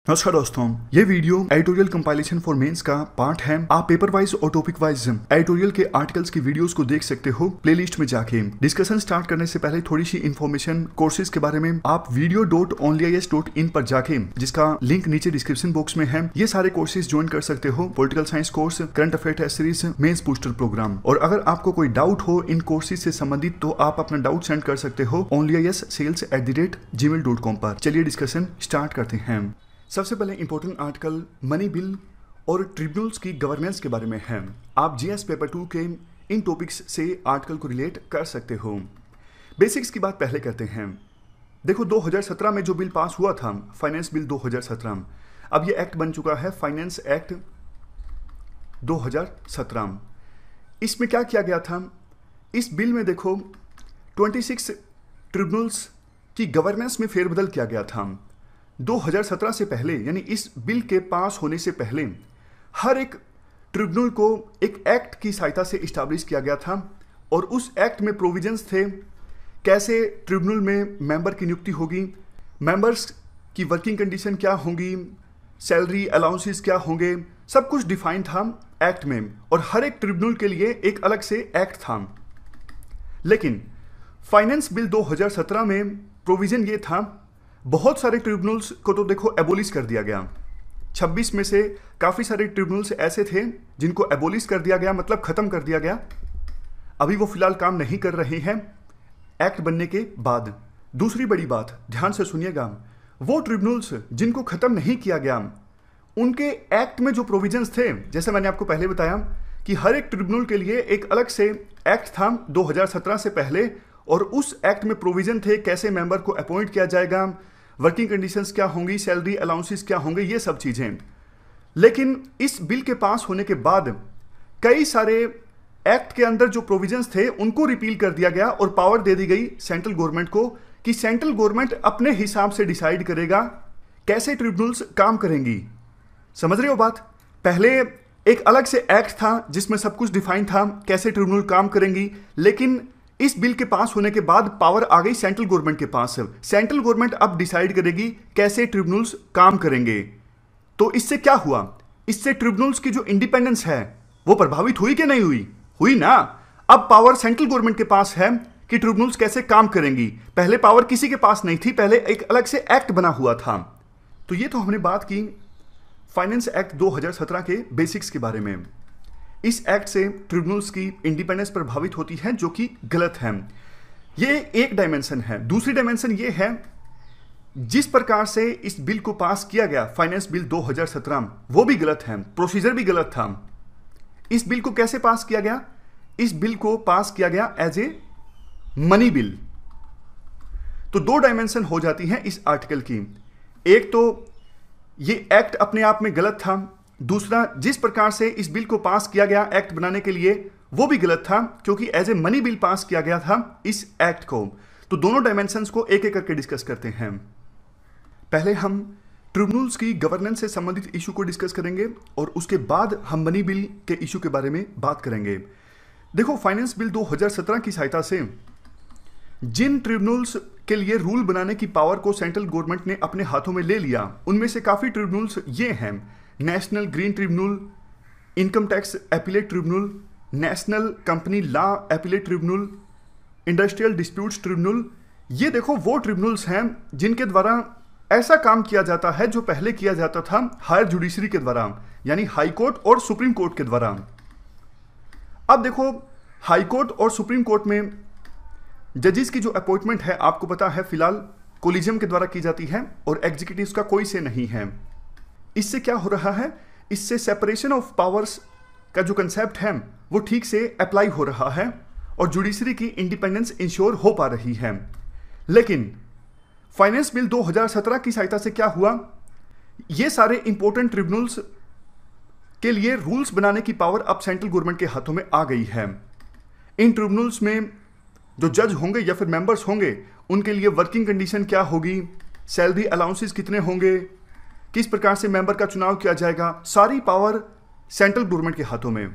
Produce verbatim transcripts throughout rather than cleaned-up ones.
नमस्कार दोस्तों, ये video editorial compilation for mains का पार्ट है। आप पेपर वाइज और टॉपिक वाइज एडिटोरियल के आर्टिकल्स की वीडियोस को देख सकते हो प्लेलिस्ट में जाके। डिस्कशन स्टार्ट करने से पहले थोड़ी सी इन्फॉर्मेशन कोर्सेज के बारे में, आप video dot only I S dot in पर जाके, जिसका लिंक नीचे डिस्क्रिप्शन बॉक्स में है, ये सारे कोर्सेज ज्वाइन कर सकते हो। Political science course, current affair series, mains booster program. और अगर आपको कोई डाउट हो इन कोर्सेज से संबंधित तो आप अपना डाउट सेंड कर सकते हो only I S sales at the rate Gmail dot com पर। चलिए डिस्कशन स्टार्ट करते हैं। सबसे पहले इंपॉर्टेंट आर्टिकल मनी बिल और ट्रिब्यूनल्स की गवर्नेंस के बारे में है। आप जीएस पेपर टू के इन टॉपिक्स से आर्टिकल को रिलेट कर सकते हो। बेसिक्स की बात पहले करते हैं। देखो, दो हज़ार सत्रह में जो बिल पास हुआ था, फाइनेंस बिल दो हज़ार सत्रह, अब ये एक्ट बन चुका है फाइनेंस एक्ट दो हज़ार सत्रह। इसमें क्या किया गया था? इस बिल में देखो छब्बीस ट्रिब्यूनल्स की गवर्नेंस में फेरबदल किया गया था। दो हज़ार सत्रह से पहले, यानी इस बिल के पास होने से पहले, हर एक ट्रिब्यूनल को एक एक्ट की सहायता से इस्टेब्लिश किया गया था और उस एक्ट में प्रोविजंस थे कैसे ट्रिब्यूनल में मेंबर की नियुक्ति होगी, मेंबर्स की वर्किंग कंडीशन क्या होंगी, सैलरी अलाउंसेस क्या होंगे, सब कुछ डिफाइन था एक्ट में। और हर एक ट्रिब्यूनल के लिए एक अलग से एक्ट था। लेकिन फाइनेंस बिल दो हज़ार सत्रह में प्रोविजन ये था, बहुत सारे ट्रिब्यूनल्स को तो देखो एबोलिश कर दिया गया। छब्बीस में से काफ़ी सारे ट्रिब्यूनल्स ऐसे थे जिनको एबोलिश कर दिया गया, मतलब ख़त्म कर दिया गया। अभी वो फिलहाल काम नहीं कर रहे हैं एक्ट बनने के बाद। दूसरी बड़ी बात, ध्यान से सुनिएगा, वो ट्रिब्यूनल्स जिनको ख़त्म नहीं किया गया, उनके एक्ट में जो प्रोविजंस थे, जैसे मैंने आपको पहले बताया कि हर एक ट्रिब्यूनल के लिए एक अलग से एक्ट था दो हज़ार सत्रह से पहले, और उस एक्ट में प्रोविजन थे कैसे मेंबर को अपॉइंट किया जाएगा, वर्किंग कंडीशंस क्या होंगी, सैलरी अलाउंसेस क्या होंगे, ये सब चीज़ें। लेकिन इस बिल के पास होने के बाद कई सारे एक्ट के अंदर जो प्रोविजंस थे उनको रिपील कर दिया गया और पावर दे दी गई सेंट्रल गवर्नमेंट को कि सेंट्रल गवर्नमेंट अपने हिसाब से डिसाइड करेगा कैसे ट्रिब्यूनल्स काम करेंगी। समझ रहे हो बात? पहले एक अलग से एक्ट था जिसमें सब कुछ डिफाइन था कैसे ट्रिब्यूनल काम करेंगी, लेकिन इस बिल के पास होने के बाद पावर आ गई सेंट्रल गवर्नमेंट के पास। सेंट्रल गवर्नमेंट अब डिसाइड करेगी कैसे ट्रिब्यूनल्स काम करेंगे। तो इससे क्या हुआ? इससे ट्रिब्यूनल्स की जो इंडिपेंडेंस है वो प्रभावित हुई कि नहीं हुई? हुई ना। अब पावर सेंट्रल गवर्नमेंट के पास है कि ट्रिब्यूनल्स कैसे काम करेंगी। पहले पावर किसी के पास नहीं थी, पहले एक अलग से एक्ट बना हुआ था। तो ये तो हमने बात की फाइनेंस एक्ट दो हज़ार सत्रह के बेसिक्स के बारे में। इस एक्ट से ट्रिब्यूनल्स की इंडिपेंडेंस प्रभावित होती है, जो कि गलत है। ये एक डायमेंशन है। दूसरी डायमेंशन ये है, जिस प्रकार से इस बिल को पास किया गया फाइनेंस बिल दो हज़ार सत्रह, वो भी गलत है, प्रोसीजर भी गलत था। इस बिल को कैसे पास किया गया? इस बिल को पास किया गया एज ए मनी बिल। तो दो डायमेंशन हो जाती हैं इस आर्टिकल की। एक तो ये एक्ट अपने आप में गलत था, दूसरा जिस प्रकार से इस बिल को पास किया गया एक्ट बनाने के लिए वो भी गलत था, क्योंकि as a money bill pass किया गया था इस एक्ट को। तो दोनों डायमेंशंस को एक एक करके डिस्कस करते हैं। पहले हम ट्रिब्यूनल्स की गवर्नेंस से संबंधित इशू को डिस्कस करेंगे और उसके बाद हम मनी बिल के इशू के बारे में बात करेंगे। देखो, फाइनेंस बिल दो हज़ार सत्रह की सहायता से जिन ट्रिब्यूनल्स के लिए रूल बनाने की पावर को सेंट्रल गवर्नमेंट ने अपने हाथों में ले लिया, उनमें से काफ़ी ट्रिब्यूनल्स ये हैं: national green tribunal, income tax appellate tribunal, national company law appellate tribunal, industrial disputes tribunal. ये देखो वो ट्रिब्यूनल्स हैं जिनके द्वारा ऐसा काम किया जाता है जो पहले किया जाता था हायर जुडिशरी के द्वारा, यानी हाई कोर्ट और सुप्रीम कोर्ट के द्वारा। अब देखो, हाई कोर्ट और सुप्रीम कोर्ट में जजेस की जो अपॉइंटमेंट है, आपको पता है फिलहाल कोलिजियम के द्वारा की जाती है और एग्जीक्यूटिव्स का कोई से नहीं है। इससे क्या हो रहा है? इससे सेपरेशन ऑफ पावर्स का जो कंसेप्ट है वो ठीक से अप्लाई हो रहा है और जुडिशरी की इंडिपेंडेंस इंश्योर हो पा रही है। लेकिन फाइनेंस बिल दो हज़ार सत्रह की सहायता से क्या हुआ? ये सारे इंपॉर्टेंट ट्रिब्यूनल्स के लिए रूल्स बनाने की पावर अब सेंट्रल गवर्नमेंट के हाथों में आ गई है। इन ट्रिब्यूनल्स में जो जज होंगे या फिर मेंबर्स होंगे, उनके लिए वर्किंग कंडीशन क्या होगी, सैलरी अलाउंसेस कितने होंगे, किस प्रकार से मेंबर का चुनाव किया जाएगा, सारी पावर सेंट्रल गवर्नमेंट के हाथों में।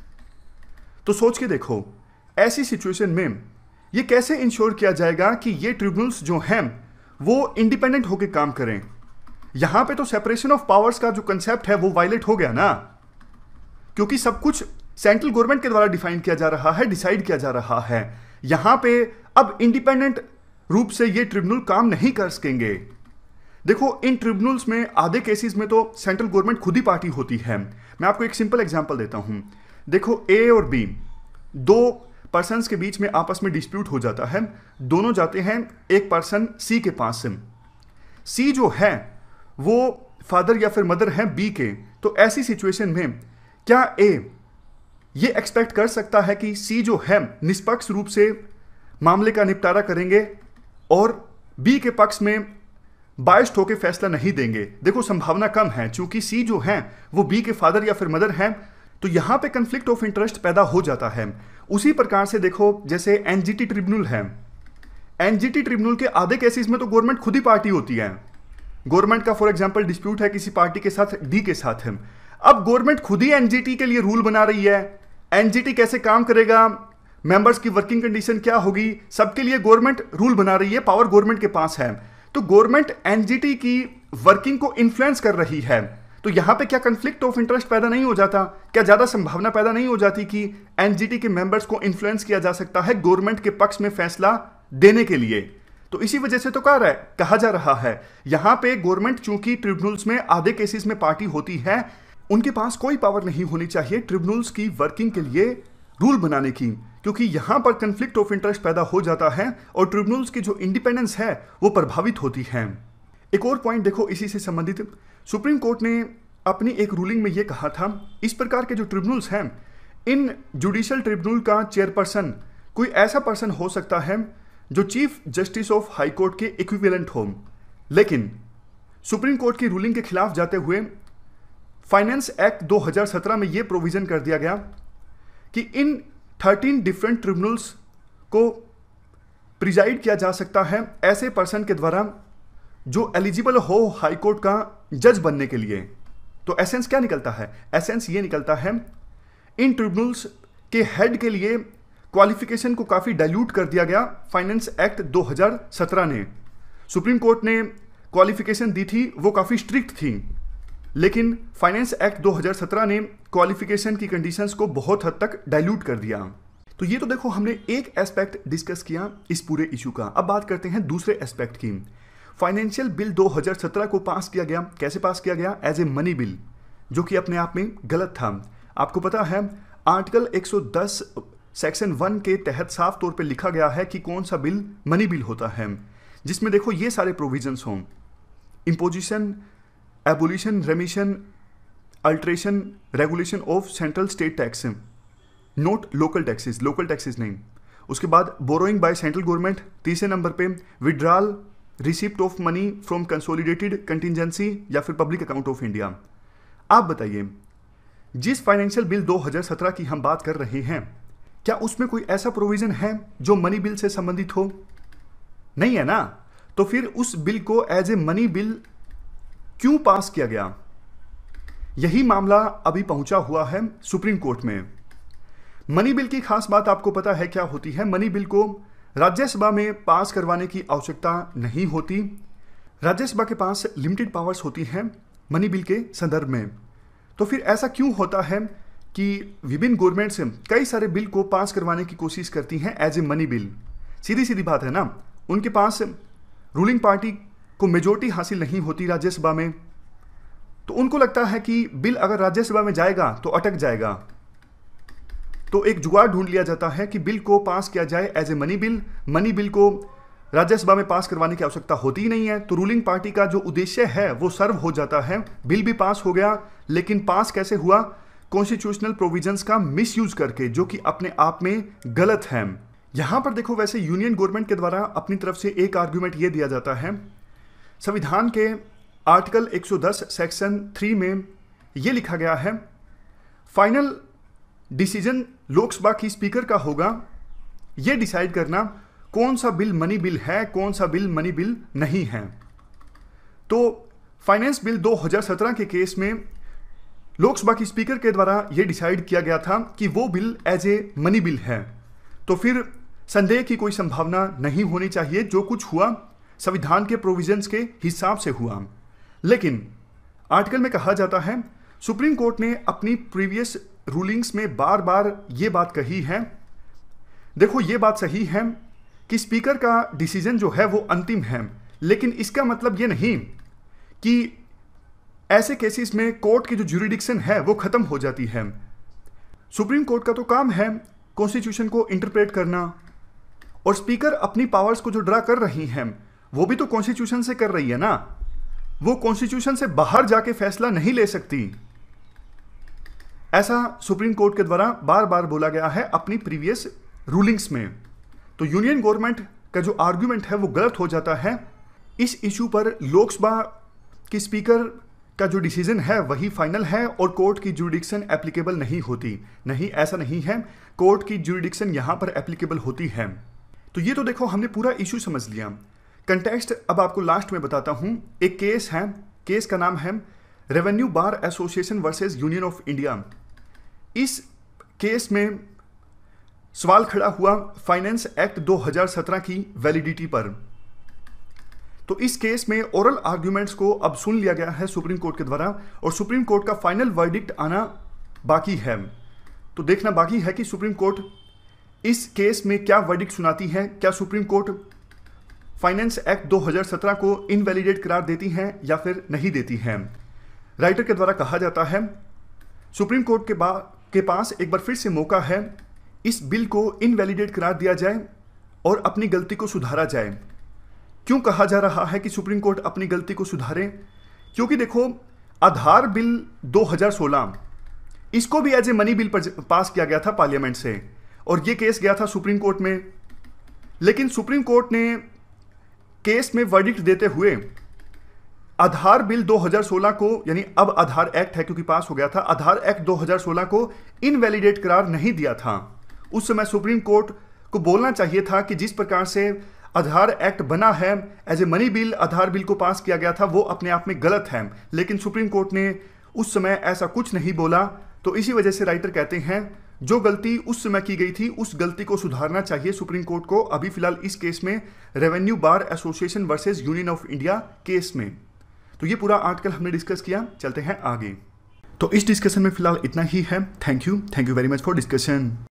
तो सोच के देखो, ऐसी सिचुएशन में ये कैसे इंश्योर किया जाएगा कि ये ट्रिब्यूनल्स जो हैं वो इंडिपेंडेंट होकर काम करें। यहां पे तो सेपरेशन ऑफ पावर्स का जो कंसेप्ट है वो वायलेट हो गया ना, क्योंकि सब कुछ सेंट्रल गवर्नमेंट के द्वारा डिफाइन किया जा रहा है, डिसाइड किया जा रहा है। यहां पे अब इंडिपेंडेंट रूप से ये ट्रिब्यूनल काम नहीं कर सकेंगे। देखो, इन ट्रिब्यूनल्स में आधे केसेस में तो सेंट्रल गवर्नमेंट खुद ही पार्टी होती है। मैं आपको एक सिंपल एग्जांपल देता हूं। देखो, ए और बी दो पर्सन्स के बीच में आपस में डिस्प्यूट हो जाता है, दोनों जाते हैं एक पर्सन सी के पास से। सी जो है वो फादर या फिर मदर है बी के। तो ऐसी सिचुएशन में क्या ए ये एक्सपेक्ट कर सकता है कि सी जो है निष्पक्ष रूप से मामले का निपटारा करेंगे और बी के पक्ष में बायस्ड होकर फैसला नहीं देंगे? देखो, संभावना कम है, क्योंकि सी जो है वो बी के फादर या फिर मदर हैं, तो यहां पे कंफ्लिक्ट ऑफ इंटरेस्ट पैदा हो जाता है। उसी प्रकार से देखो, जैसे एनजीटी ट्रिब्यूनल है, एनजीटी ट्रिब्यूनल के आधे केसेस में तो गवर्नमेंट खुद ही पार्टी होती है। गवर्नमेंट का फॉर एग्जांपल डिस्प्यूट है किसी पार्टी के साथ, डी के साथ है। अब गवर्नमेंट खुद ही एनजीटी के लिए रूल बना रही है, एनजीटी कैसे काम करेगा, मेंबर्स की वर्किंग कंडीशन क्या होगी, सबके लिए गवर्नमेंट रूल बना रही है, पावर गवर्नमेंट के पास है। तो गवर्नमेंट एनजीटी की वर्किंग को इन्फ्लुएंस कर रही है। तो यहां पे क्या कंफ्लिक्ट ऑफ इंटरेस्ट पैदा नहीं हो जाता? क्या ज्यादा संभावना पैदा नहीं हो जाती कि एनजीटी के मेंबर्स को इन्फ्लुएंस किया जा सकता है गवर्नमेंट के पक्ष में फैसला देने के लिए? तो इसी वजह से तो कह रहा है कहा जा रहा है यहां पे गवर्नमेंट चूंकि ट्रिब्यूनल्स में आधे केसेस में पार्टी होती है, उनके पास कोई पावर नहीं होनी चाहिए ट्रिब्यूनल्स की वर्किंग के लिए रूल बनाने की, क्योंकि यहां पर कंफ्लिक्ट ऑफ इंटरेस्ट पैदा हो जाता है और ट्रिब्यूनल्स की जो इंडिपेंडेंस है वो प्रभावित होती है। एक और पॉइंट देखो इसी से संबंधित, सुप्रीम कोर्ट ने अपनी एक रूलिंग में यह कहा था, इस प्रकार के जो ट्रिब्यूनल्स हैं, इन जुडिशियल ट्रिब्यूनल का चेयरपर्सन कोई ऐसा पर्सन हो सकता है जो chief justice of high court के इक्विवेलेंट हो। लेकिन सुप्रीम कोर्ट की रूलिंग के खिलाफ जाते हुए फाइनेंस एक्ट दो हज़ार सत्रह में यह प्रोविजन कर दिया गया कि इन थर्टीन डिफरेंट ट्रिब्यूनल्स को प्रिजाइड किया जा सकता है ऐसे पर्सन के द्वारा जो एलिजिबल हो हाई कोर्ट का जज बनने के लिए। तो एसेंस क्या निकलता है? एसेंस ये निकलता है इन ट्रिब्यूनल्स के हेड के लिए क्वालिफिकेशन को काफी डाइल्यूट कर दिया गया फाइनेंस एक्ट दो हज़ार सत्रह ने। सुप्रीम कोर्ट ने क्वालिफिकेशन दी थी वो काफी स्ट्रिक्ट थी, लेकिन फाइनेंस एक्ट दो हज़ार सत्रह ने क्वालिफिकेशन की कंडीशंस को बहुत हद तक डाइल्यूट कर दिया। तो ये तो देखो हमने एक एस्पेक्ट डिस्कस किया इस पूरे इशू का। अब बात करते हैं दूसरे एस्पेक्ट की। फाइनेंशियल बिल दो हज़ार सत्रह को पास किया गया। कैसे पास किया गया? एज ए मनी बिल, जो कि अपने आप में गलत था। आपको पता है आर्टिकल एक सौ दस सेक्शन वन के तहत साफ तौर पे लिखा गया है कि कौन सा बिल मनी बिल होता है, जिसमें देखो ये सारे प्रोविजंस हों, imposition, abolition, remission, alteration, regulation of central state tax, not local taxes, local taxes नहीं। उसके बाद बोरोइंग बाय सेंट्रल गवर्नमेंट, तीसरे नंबर पे withdrawal receipt of money from consolidated contingency या फिर पब्लिक अकाउंट ऑफ इंडिया। आप बताइए, जिस फाइनेंशियल बिल दो हज़ार सत्रह की हम बात कर रहे हैं, क्या उसमें कोई ऐसा प्रोविजन है जो मनी बिल से संबंधित हो? नहीं है ना। तो फिर उस बिल को एज ए मनी बिल क्यों पास किया गया? यही मामला अभी पहुंचा हुआ है सुप्रीम कोर्ट में। मनी बिल की खास बात आपको पता है क्या होती है? मनी बिल को राज्यसभा में पास करवाने की आवश्यकता नहीं होती। राज्यसभा के पास लिमिटेड पावर्स होती हैं मनी बिल के संदर्भ में। तो फिर ऐसा क्यों होता है कि विभिन्न गवर्नमेंट्स कई सारे बिल को पास करवाने की कोशिश करती हैं एज ए मनी बिल? सीधी सीधी बात है ना, उनके पास रूलिंग पार्टी को मेजोरिटी हासिल नहीं होती राज्यसभा में, तो उनको लगता है कि बिल अगर राज्यसभा में जाएगा तो अटक जाएगा। तो एक जुगाड़ ढूंढ लिया जाता है कि बिल को पास किया जाए as a money bill. Money bill को राज्यसभा में पास करवाने की आवश्यकता होती ही नहीं है, तो रूलिंग पार्टी का जो उद्देश्य है वो सर्व हो जाता है। बिल भी पास हो गया, लेकिन पास कैसे हुआ? कॉन्स्टिट्यूशनल प्रोविजंस का मिसयूज करके, जो कि अपने आप में गलत है। यहां पर देखो, वैसे यूनियन गवर्नमेंट के द्वारा अपनी तरफ से एक आर्ग्यूमेंट ये दिया जाता है, संविधान के आर्टिकल एक सौ दस सेक्शन थ्री में ये लिखा गया है, फाइनल डिसीजन लोकसभा की स्पीकर का होगा ये डिसाइड करना कौन सा बिल मनी बिल है, कौन सा बिल मनी बिल नहीं है। तो फाइनेंस बिल दो हज़ार सत्रह के केस में लोकसभा की स्पीकर के द्वारा यह डिसाइड किया गया था कि वो bill as a money bill है। तो फिर संदेह की कोई संभावना नहीं होनी चाहिए, जो कुछ हुआ संविधान के प्रोविजंस के हिसाब से हुआ। लेकिन आर्टिकल में कहा जाता है सुप्रीम कोर्ट ने अपनी प्रीवियस रूलिंग्स में बार बार ये बात कही है, देखो ये बात सही है कि स्पीकर का डिसीजन जो है वो अंतिम है, लेकिन इसका मतलब ये नहीं कि ऐसे केसेस में कोर्ट की जो ज्यूरिडिक्शन है वो खत्म हो जाती है। सुप्रीम कोर्ट का तो काम है कॉन्स्टिट्यूशन को इंटरप्रेट करना, और स्पीकर अपनी पावर्स को जो ड्रा कर रही हैं वो भी तो कॉन्स्टिट्यूशन से कर रही है ना, वो कॉन्स्टिट्यूशन से बाहर जाके फैसला नहीं ले सकती। ऐसा सुप्रीम कोर्ट के द्वारा बार बार बोला गया है अपनी प्रीवियस रूलिंग्स में। तो यूनियन गवर्नमेंट का जो आर्गुमेंट है वो गलत हो जाता है। इस इशू पर लोकसभा की स्पीकर का जो डिसीजन है वही फाइनल है और कोर्ट की ज्यूरिडिक्शन एप्लीकेबल नहीं होती। नहीं, ऐसा नहीं है, कोर्ट की ज्यूरिडिक्शन यहां पर एप्लीकेबल होती है। तो ये तो देखो हमने पूरा इशू समझ लिया। कंटेक्स्ट अब आपको लास्ट में बताता हूं। एक केस है, केस का नाम है revenue bar association versus union of India. इस केस में सवाल खड़ा हुआ फाइनेंस एक्ट दो हज़ार सत्रह की वैलिडिटी पर। तो इस केस में ओरल आर्ग्यूमेंट्स को अब सुन लिया गया है सुप्रीम कोर्ट के द्वारा, और सुप्रीम कोर्ट का फाइनल वर्डिक्ट आना बाकी है। तो देखना बाकी है कि सुप्रीम कोर्ट इस केस में क्या वर्डिक्ट सुनाती है। क्या सुप्रीम कोर्ट फाइनेंस एक्ट दो हज़ार सत्रह को इनवैलिडेट करार देती है या फिर नहीं देती है। राइटर के द्वारा कहा जाता है सुप्रीम कोर्ट के, के पास एक बार फिर से मौका है इस बिल को इनवैलिडेट करार दिया जाए और अपनी गलती को सुधारा जाए। क्यों कहा जा रहा है कि सुप्रीम कोर्ट अपनी गलती को सुधारे? क्योंकि देखो आधार बिल दो हज़ार सोलह इसको भी एज ए मनी बिल पर पास किया गया था पार्लियामेंट से, और ये केस गया था सुप्रीम कोर्ट में। लेकिन सुप्रीम कोर्ट ने केस में वर्डिक्ट देते हुए आधार बिल दो हज़ार सोलह को, यानी अब आधार एक्ट है क्योंकि पास हो गया था, आधार एक्ट दो हज़ार सोलह को इनवैलिडेट करार नहीं दिया था। उस समय सुप्रीम कोर्ट को बोलना चाहिए था कि जिस प्रकार से आधार एक्ट बना है as a money bill, Aadhaar bill को पास किया गया था, वो अपने आप में गलत है। लेकिन सुप्रीम कोर्ट ने उस समय ऐसा कुछ नहीं बोला। तो इसी वजह से राइटर कहते हैं जो गलती उस समय की गई थी उस गलती को सुधारना चाहिए सुप्रीम कोर्ट को, अभी फिलहाल इस केस में revenue bar association versus union of India case में। तो ये पूरा आर्टिकल हमने डिस्कस किया, चलते हैं आगे। तो इस डिस्कशन में फिलहाल इतना ही है। Thank you thank you very much for discussion.